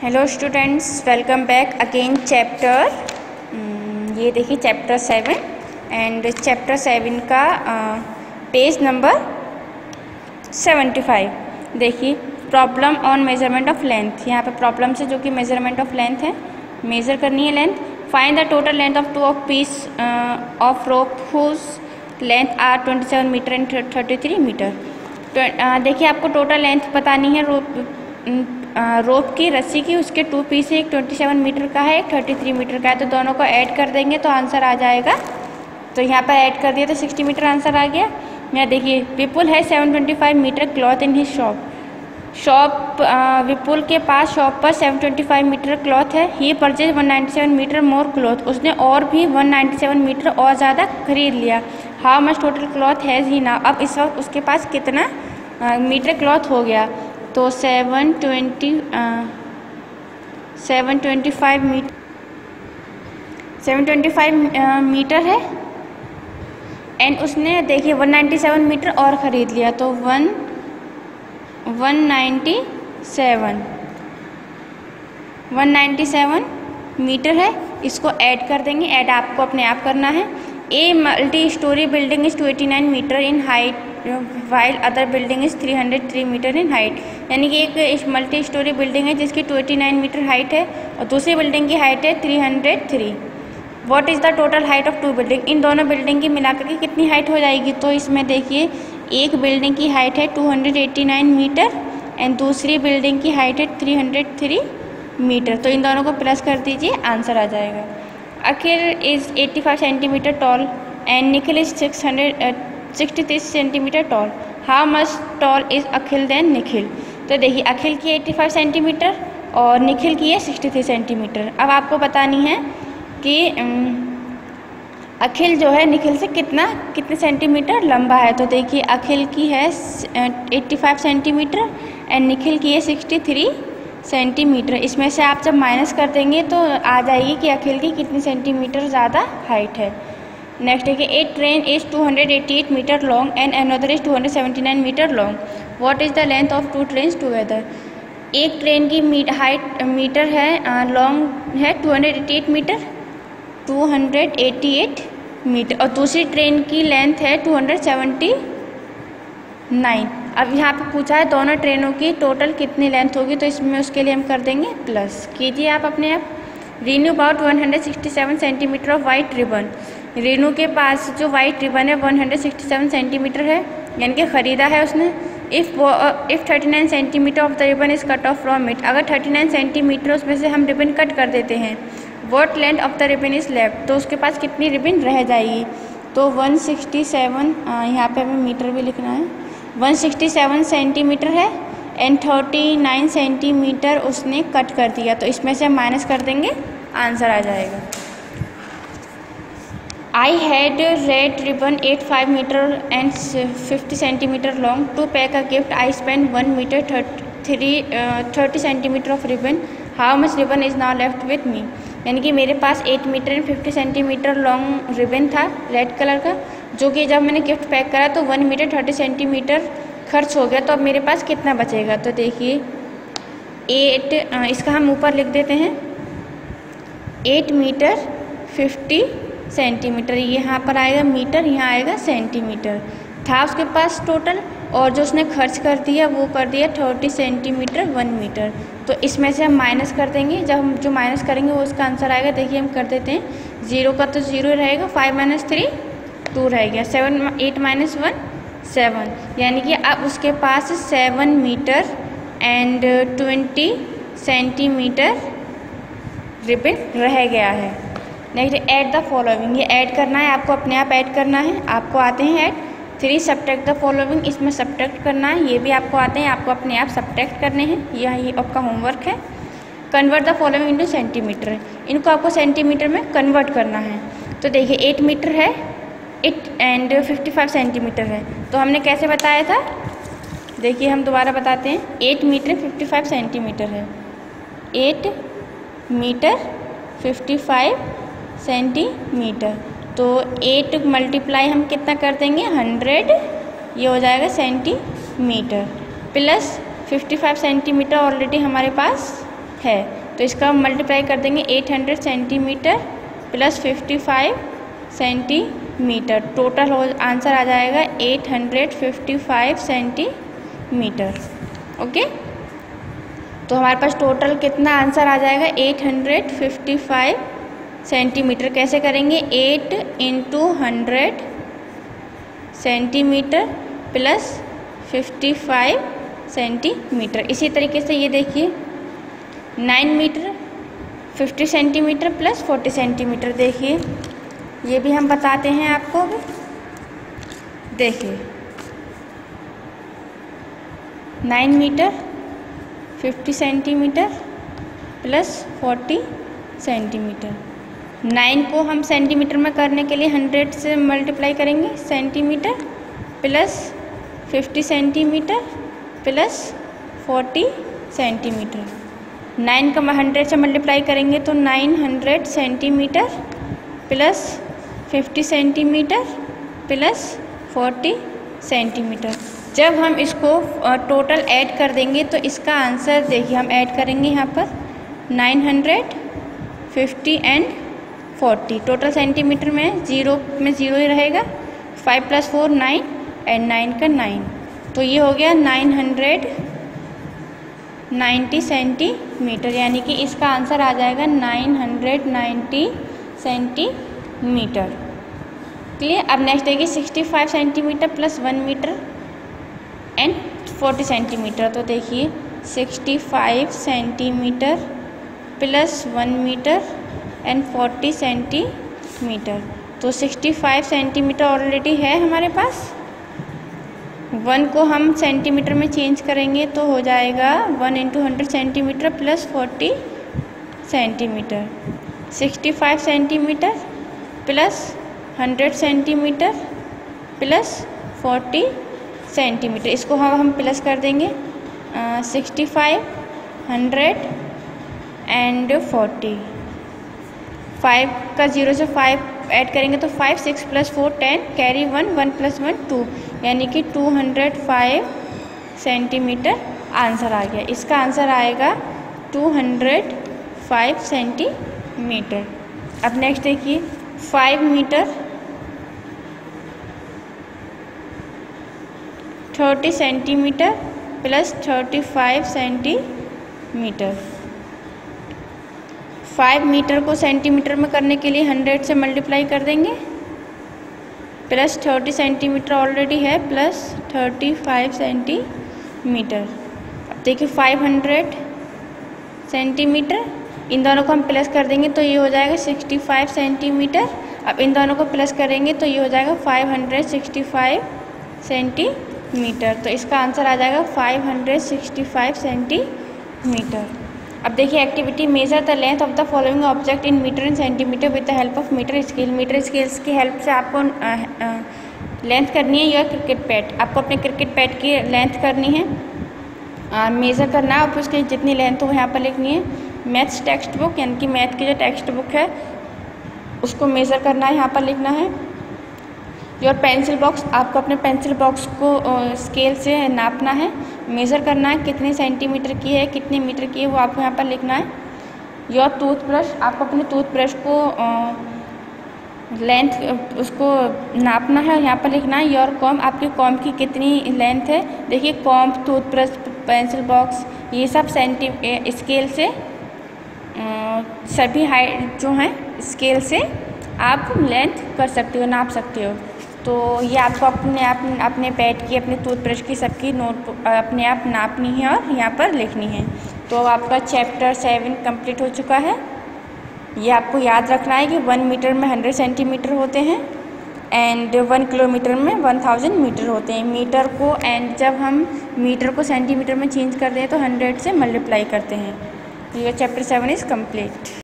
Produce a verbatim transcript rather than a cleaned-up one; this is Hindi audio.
Hello students, welcome back again chapter ये देखिए chapter seven and chapter seven का पेज नंबर सेवेंटी फाइव। देखिए problem on measurement of length. यहाँ पे प्रॉब्लम से जो कि मेजरमेंट ऑफ लेंथ है, मेज़र करनी है length. Find the total length of two of piece of rope whose length are twenty seven metre and thirty three metre. देखिए आपको टोटल लेंथ बतानी है रोप रोप की रस्सी की। उसके टू पीस है, एक ट्वेंटी सेवन मीटर का है, एक थर्टी थ्री मीटर का है। तो दोनों को ऐड कर देंगे तो आंसर आ जाएगा। तो यहाँ पर ऐड कर दिया तो सिक्सटी मीटर आंसर आ गया। यहाँ देखिए विपुल है seven twenty five metre cloth in his shop. Shop Vipul के पास शॉप पर seven twenty five metre cloth है। He purchase one ninety seven metre more cloth. उसने और भी वन नाइन्टी सेवन मीटर और ज़्यादा खरीद लिया। How much total cloth has he now. अब इस वक्त उसके पास कितना मीटर क्लॉथ हो गया। तो seven twenty seven twenty five metre seven twenty five metre है एंड उसने देखिए वन नाइन्टी सेवन मीटर और ख़रीद लिया। तो one one ninety seven one ninety seven metre है। इसको ऐड कर देंगे। ऐड आपको अपने आप करना है। A multi storey building is two eighty nine metre in height while other building is three hundred three metre in height. यानी कि एक मल्टी स्टोरी बिल्डिंग है जिसकी two eighty nine metre height है और दूसरी बिल्डिंग की हाइट है three hundred three. What is the total height of two building. इन दोनों बिल्डिंग की मिलाकर के कितनी हाइट हो जाएगी। तो इसमें देखिए एक बिल्डिंग की हाइट है two hundred eighty nine metre and दूसरी बिल्डिंग की हाइट है थ्री हंड्रेड थ्री मीटर। तो इन दोनों को प्लस कर दीजिए, आंसर आ जाएगा। Akhil is eighty five centimetre tall and Nikhil is six hundred sixty three centimetre tall. How much tall is Akhil than Nikhil. तो देखिए अखिल की एटी फाइव सेंटीमीटर और निखिल की है सिक्सटी थ्री सेंटीमीटर। अब आपको बतानी है कि अखिल जो है निखिल से कितना कितने सेंटीमीटर लंबा है। तो देखिए अखिल की है eighty five centimetre and Nikhil की है सिक्सटी थ्री सेंटीमीटर। इसमें से आप जब माइनस कर देंगे तो आ जाएगी कि अखिल की कितनी सेंटीमीटर ज़्यादा हाइट है। नेक्स्ट है कि a train is two hundred eighty eight metre long and another is two hundred seventy nine metre long. What is the length of two trains together. एक ट्रेन की मीट हाइट मीटर है, लॉन्ग है two hundred eighty eight metre two hundred eighty eight metre और दूसरी ट्रेन की लेंथ है टू हंड्रेड सेवेंटी नाइन। अब यहाँ पे पूछा है दोनों ट्रेनों की टोटल कितनी लेंथ होगी। तो इसमें उसके लिए हम कर देंगे प्लस। कीजिए आप अपने आप। Renu about one hundred sixty seven centimetre of white ribbon. Renu के पास जो वाइट रिबन है one hundred sixty seven centimetre है, यानी कि ख़रीदा है उसने। If if thirty nine centimetre of the ribbon is cut off from it. अगर थर्टी नाइन सेंटीमीटर उसमें से हम रिबन कट कर देते हैं। What length of the ribbon is left. तो उसके पास कितनी रिबन रह जाएगी। तो वन सिक्सटी सेवन, यहाँ पे हमें मीटर भी लिखना है, वन सिक्सटी सेवन सेंटीमीटर है एंड थर्टी नाइन सेंटीमीटर उसने कट कर दिया। तो इसमें से हम माइनस कर देंगे, आंसर आ जाएगा। I had red ribbon eighty five meter and fifty centimeter long. To pack a gift, I spent one meter thirty thirty centimeter of ribbon. How much ribbon is now left with me? यानी कि मेरे पास eight metre and fifty centimetre long ribbon था रेड कलर का, जो कि जब मैंने गिफ्ट पैक करा तो वन मीटर थर्टी सेंटीमीटर खर्च हो गया। तो अब मेरे पास कितना बचेगा। तो देखिए एट, इसका हम ऊपर लिख देते हैं एट मीटर फिफ्टी सेंटीमीटर। यहाँ पर आएगा मीटर, यहाँ आएगा सेंटीमीटर। था उसके पास टोटल और जो उसने खर्च कर दिया वो कर दिया थर्टी सेंटीमीटर वन मीटर। तो इसमें से हम माइनस कर देंगे। जब हम जो माइनस करेंगे वो उसका आंसर आएगा। देखिए हम कर देते हैं, जीरो का तो जीरो रहेगा, फाइव माइनस थ्री टू रह गया, seven eight minus one seven. यानी कि अब उसके पास seven metre and twenty centimetre ribbon रह गया है। Next add the following. ये ऐड करना है, आपको अपने आप ऐड करना है। आपको आते हैं add three subtract the following, इसमें सब्ट्रैक्ट करना है। ये भी आपको आते हैं, आपको अपने आप सब्ट्रैक्ट करने हैं। यह ये आपका होमवर्क है। Convert the following into centimetre. इनको आपको सेंटीमीटर में कन्वर्ट करना है। तो देखिए एट मीटर है it and fifty five centimetre है। तो हमने कैसे बताया था, देखिए हम दोबारा बताते हैं। Eight metre fifty five centimetre है, eight metre fifty five centimetre. तो एट मल्टीप्लाई हम कितना कर देंगे हंड्रेड, ये हो जाएगा centimetre, plus fifty five centimetre already हमारे पास है, तो इसका मल्टीप्लाई कर देंगे eight hundred centimetre plus fifty five centimetre. Total हो आंसर आ जाएगा eight hundred fifty five centimetre. Okay, तो हमारे पास टोटल कितना आंसर आ जाएगा eight hundred fifty five centimetre. कैसे करेंगे, eight into hundred centimetre plus fifty five centimetre. इसी तरीके से ये देखिए nine metre fifty centimetre plus forty centimetre. देखिए ये भी हम बताते हैं आपको। देखिए nine metre fifty centimetre plus forty centimetre. Nine को हम सेंटीमीटर में करने के लिए हंड्रेड से मल्टीप्लाई करेंगे, centimetre plus fifty centimetre plus forty centimetre. Nine का हंड्रेड से मल्टीप्लाई करेंगे तो nine hundred centimetre plus fifty centimetre plus forty centimetre. जब हम इसको टोटल ऐड कर देंगे तो इसका आंसर देखिए, हम ऐड करेंगे यहाँ पर nine hundred fifty and forty. Total centimetre में ज़ीरो में ज़ीरो ही रहेगा, five plus four nine and nine का नाइन, तो ये हो गया नाइन हंड्रेड नाइन्टी सेंटीमीटर, यानी कि इसका आंसर आ जाएगा nine hundred ninety centimetre. Clear. अब नेक्स्ट देखिए sixty five centimetre plus one metre and forty centimetre. तो देखिए sixty five centimetre plus one metre and forty centimetre. तो सिक्सटी फाइव सेंटीमीटर ऑलरेडी है हमारे पास, वन को हम सेंटीमीटर में चेंज करेंगे तो हो जाएगा one into hundred centimetre plus forty centimetre. Sixty five centimetre plus hundred centimetre plus forty centimetre, इसको हम हम प्लस कर देंगे sixty five hundred and forty. Five का जीरो से फाइव ऐड करेंगे तो five, six plus four ten, carry one, one plus one two, यानी कि two hundred five centimetre answer आ गया। इसका आंसर आएगा टू हंड्रेड फाइव सेंटीमीटर। अब नेक्स्ट देखिए five metre thirty centimetre plus thirty five centimetre. Five metre को सेंटीमीटर में करने के लिए हंड्रेड से मल्टीप्लाई कर देंगे, प्लस थर्टी सेंटीमीटर ऑलरेडी है प्लस थर्टी फाइव सेंटीमीटर। अब देखिए फाइव हंड्रेड सेंटीमीटर, इन दोनों को हम प्लस कर देंगे तो ये हो जाएगा सिक्सटी फाइव सेंटीमीटर। अब इन दोनों को प्लस करेंगे तो ये हो जाएगा five hundred sixty five centimetre. तो इसका आंसर आ जाएगा five hundred sixty five centimetre. अब देखिए activity measure the length of the following object in metre and centimetre with the help of metre scale. Metre scales की हेल्प से आपको लेंथ करनी है या क्रिकेट पैड, आपको अपने क्रिकेट पैड की लेंथ करनी है, मेज़र करना है और उसकी जितनी लेंथ हो यहाँ पर लिखनी है। मैथ्स टेक्स्ट बुक यानी कि मैथ की जो टेक्स्ट बुक है उसको मेज़र करना है, यहाँ पर लिखना है। योर पेंसिल बॉक्स, आपको अपने पेंसिल बॉक्स को स्केल से नापना है, मेज़र करना है कितने सेंटीमीटर की है कितने मीटर की है वो आपको यहाँ पर लिखना है। योर टूथब्रश, आपको अपने टूथब्रश को लेंथ उसको नापना है, यहाँ पर लिखना है। योर कॉम, आपके कॉम की कितनी लेंथ है। देखिए कॉम, टूथब्रश, पेंसिल बॉक्स ये सब सेंटी स्केल से सभी हाइट जो हैं स्केल से आप लेंथ कर सकते हो, नाप सकते हो। तो ये आपको अपने आप अपने पैड की अपने टूथब्रश की सबकी नोट अपने आप नापनी है और यहाँ पर लिखनी है। तो आपका चैप्टर सेवन कंप्लीट हो चुका है। ये आपको याद रखना है कि वन मीटर में हंड्रेड सेंटीमीटर होते हैं एंड वन किलोमीटर में वन थाउजेंड मीटर होते हैं। मीटर को एंड जब हम मीटर को सेंटीमीटर में चेंज करते हैं तो हंड्रेड से मल्टीप्लाई करते हैं। ये चैप्टर सेवन इज़ कंप्लीट।